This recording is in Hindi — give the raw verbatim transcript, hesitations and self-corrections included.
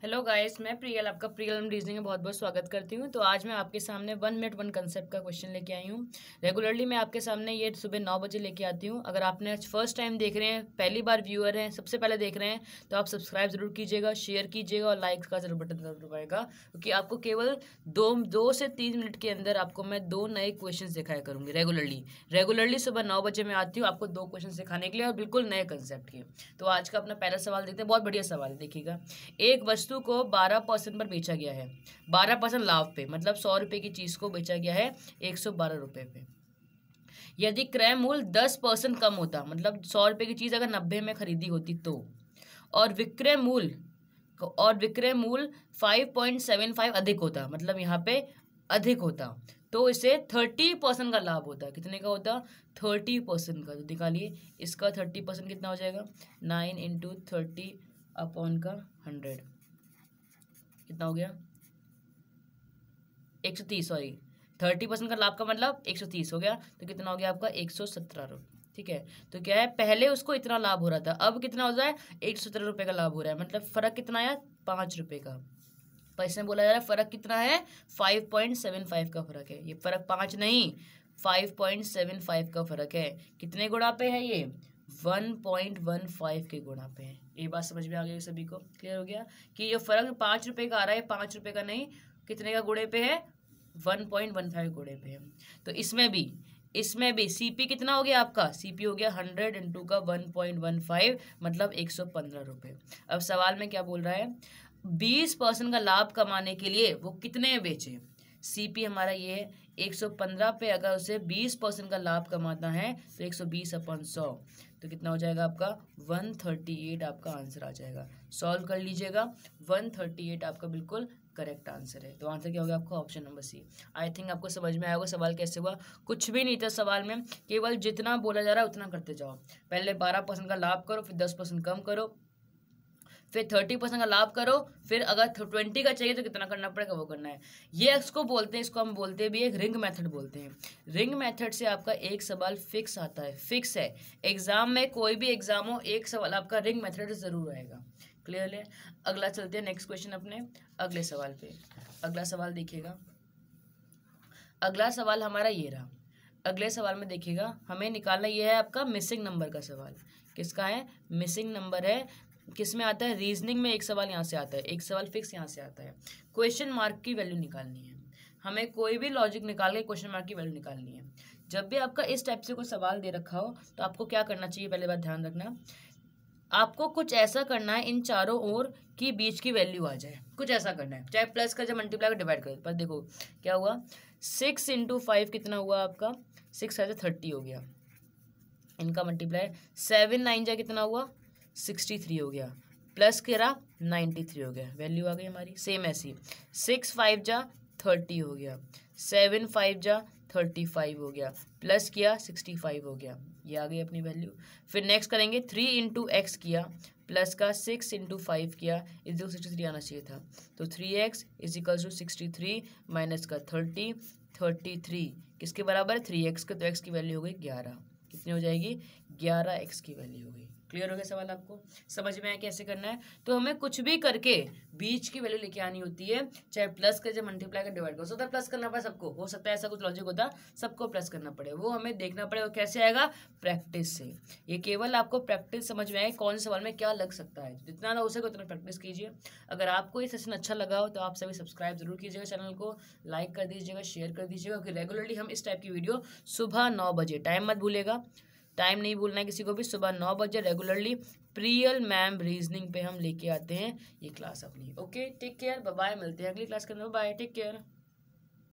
हेलो गाइस, मैं प्रियल आपका प्रियल रीजनिंग में बहुत बहुत स्वागत करती हूँ। तो आज मैं आपके सामने वन मिनट वन कंसेप्ट का क्वेश्चन लेके आई हूँ। रेगुलरली मैं आपके सामने ये सुबह नौ बजे लेके आती हूँ। अगर आपने आज फर्स्ट टाइम देख रहे हैं, पहली बार व्यूअर हैं, सबसे पहले देख रहे हैं, तो आप सब्सक्राइब जरूर कीजिएगा, शेयर कीजिएगा और लाइक का जरूर बटन जरूर दबाएगा, क्योंकि आपको केवल दो दो से तीन मिनट के अंदर आपको मैं दो नए क्वेश्चन दिखाया करूँगी। रेगुलरली रेगुलरली सुबह नौ बजे मैं आती हूँ आपको दो क्वेश्चन सिखाने के लिए और बिल्कुल नए कंसेप्ट के। तो आज का अपना पहला सवाल देखते हैं। बहुत बढ़िया सवाल है, देखिएगा। एक वस्तु को बारह परसेंट पर बेचा गया है, बारह परसेंट लाभ पे, मतलब सौ रुपए की चीज को बेचा गया है एक सौ बारह रुपए पे। यदि क्रय मूल्य दस परसेंट कम होता, मतलब सौ रुपए की चीज अगर नब्बे में खरीदी होती तो, और विक्रय मूल्य और विक्रय मूल्य फाइव पॉइंट सेवन फाइव अधिक होता, मतलब यहाँ पे अधिक होता, तो इसे थर्टी परसेंट का लाभ होता। कितने का होता? थर्टी परसेंट का। तो निकालिए, इसका थर्टी परसेंट कितना हो जाएगा? नाइन इंटू थर्टी अपॉन का हंड्रेड, कितना हो गया? एक सौ तीस। सॉरी, थर्टी परसेंट का लाभ का मतलब एक सौ तीस हो गया, तो कितना हो गया आपका? एक सौ सत्रह रुपये। ठीक है, तो क्या है, पहले उसको इतना लाभ हो रहा था, अब कितना हो रहा है? एक सौ सत्रह रुपये का लाभ हो रहा है, मतलब फर्क कितना आया? पाँच रुपये का। पर इसमें बोला जा रहा है फर्क कितना है? फाइव पॉइंट सेवन फाइव का फर्क है। ये फर्क पाँच नहीं, फाइव पॉइंट सेवन फाइव का फर्क है। कितने गुणा पे है ये? वन पॉइंट वन फाइव के गुणा पे है। ये बात समझ में आ गई सभी को? क्लियर हो गया कि ये फर्क पाँच रुपये का आ रहा है, पाँच रुपये का नहीं, कितने का गुणे पे है? वन पॉइंट वन फाइव गुणे पे है। तो इसमें भी इसमें भी सीपी कितना हो गया आपका? सीपी हो गया हंड्रेड इंटू का वन पॉइंट वन फाइव, मतलब एक सौ पंद्रह रुपये। अब सवाल में क्या बोल रहा है? बीस परसेंट का लाभ कमाने के लिए वो कितने बेचे? सीपी हमारा ये है, एक सौ पंद्रह पे अगर उसे बीस परसेंट का लाभ कमाता है तो एक सौ बीस अपन सौ, तो कितना हो जाएगा आपका? वन थर्टी एट आपका आंसर आ जाएगा। सॉल्व कर लीजिएगा, वन थर्टी एट आपका बिल्कुल करेक्ट आंसर है। तो आंसर क्या होगा आपका? Option number C. I think आपको समझ में आया होगा सवाल कैसे हुआ। कुछ भी नहीं था सवाल में, केवल जितना बोला जा रहा है उतना करते जाओ। पहले बारह परसेंट का लाभ करो, फिर दस परसेंट कम करो, फिर थर्टी परसेंट का लाभ करो, फिर अगर ट्वेंटी का चाहिए तो कितना करना पड़ेगा वो करना है। ये इसको बोलते हैं, इसको हम बोलते भी एक रिंग मेथड बोलते हैं। रिंग मेथड से आपका एक सवाल फिक्स आता है, फिक्स है। एग्जाम में कोई भी एग्जाम हो, एक सवाल आपका रिंग मेथड जरूर आएगा। क्लियर है? अगला चलते हैं नेक्स्ट क्वेश्चन अपने अगले सवाल पे। अगला सवाल देखिएगा, अगला सवाल हमारा ये रहा। अगले सवाल में देखिएगा, हमें निकालना ये है आपका मिसिंग नंबर का सवाल। किसका है? मिसिंग नंबर है। किस में आता है? रीजनिंग में एक सवाल यहाँ से आता है, एक सवाल फिक्स यहाँ से आता है। क्वेश्चन मार्क की वैल्यू निकालनी है हमें, कोई भी लॉजिक निकाल के क्वेश्चन मार्क की वैल्यू निकालनी है। जब भी आपका इस टाइप से कोई सवाल दे रखा हो तो आपको क्या करना चाहिए, पहले बात ध्यान रखना, आपको कुछ ऐसा करना है इन चारों ओर की बीच की वैल्यू आ जाए, कुछ ऐसा करना है। चाहे प्लस का, जब मल्टीप्लाई का डिवाइड कर, पर देखो क्या हुआ, सिक्स इंटू फाइव कितना हुआ आपका? सिक्स है थर्टी हो गया, इनका मल्टीप्लाई। सेवन नाइन जा कितना हुआ? सिक्सटी थ्री हो गया, प्लस करा नाइन्टी थ्री हो गया, वैल्यू आ गई हमारी। सेम ऐसी सिक्स फाइव जा थर्टी हो गया, सेवन फाइव जा थर्टी फाइव हो गया, प्लस किया सिक्सटी फाइव हो गया, ये आ गई अपनी वैल्यू। फिर नेक्स्ट करेंगे, थ्री इंटू एक्स किया, प्लस का सिक्स इंटू फाइव किया, इस दो सिक्सटी थ्री आना चाहिए था, तो three X is equal to sixty three minus का थर्टी, थर्टी थ्री किसके बराबर है? थ्री एक्स के, तो एक्स की वैल्यू हो गई ग्यारह। कितनी हो जाएगी? ग्यारह एक्स की वैल्यू हो गई। क्लियर हो गया सवाल? आपको समझ में आया कैसे करना है? तो हमें कुछ भी करके बीच की वैल्यू लेके आनी होती है, चाहे प्लस कर, चाहे मल्टीप्लाई कर, डिवाइड कर। हो सकता है प्लस करना पड़े सबको, हो सकता है ऐसा कुछ लॉजिक होता सबको प्लस करना पड़े, वो हमें देखना पड़ेगा। कैसे आएगा? प्रैक्टिस से। ये केवल आपको प्रैक्टिस समझ में आए कौन से सवाल में क्या लग सकता है, जितना ना हो सके उतना प्रैक्टिस कीजिए। अगर आपको ये सेशन अच्छा लगा हो तो आप सभी सब्सक्राइब जरूर कीजिएगा, चैनल को लाइक कर दीजिएगा, शेयर कर दीजिएगा, क्योंकि रेगुलरली हम इस टाइप की वीडियो सुबह नौ बजे, टाइम मत भूलेगा, टाइम नहीं भूलना है किसी को भी, सुबह नौ बजे रेगुलरली प्रियल मैम रीजनिंग पे हम लेके आते हैं ये क्लास अपनी। Okay, take care, bye bye, मिलते हैं अगली क्लास के अंदर, बाय, टेक केयर।